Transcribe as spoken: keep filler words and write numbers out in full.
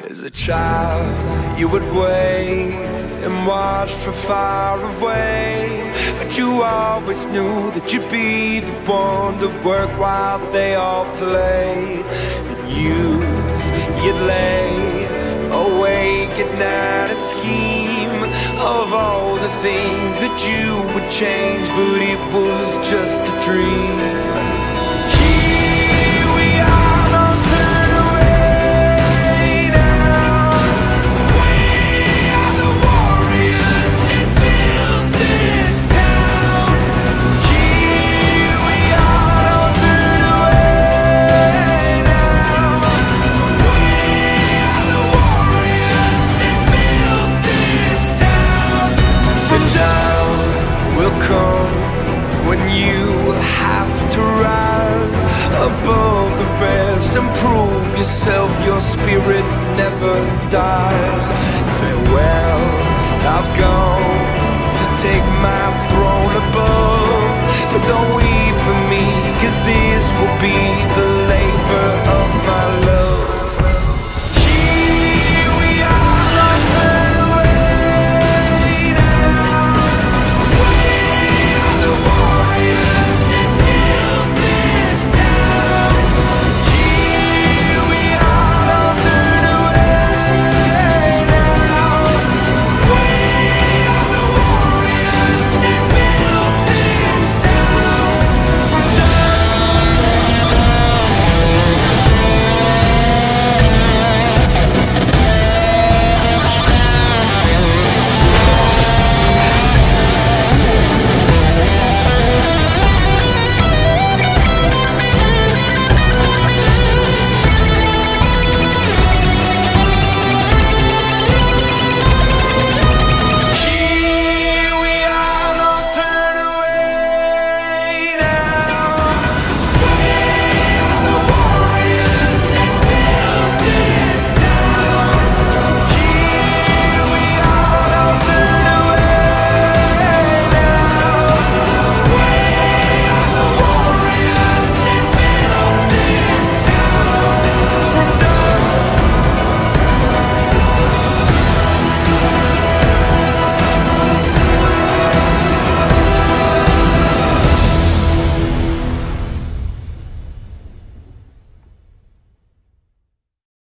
As a child, you would wait and watch from far away, but you always knew that you'd be the one to work while they all play. In youth, you'd lay awake at night and scheme of all the things that you would change, but it was just a dream. Will come when you have to rise above the rest and prove yourself. Your spirit never dies. Farewell, I've gone to take my throne above, but don't we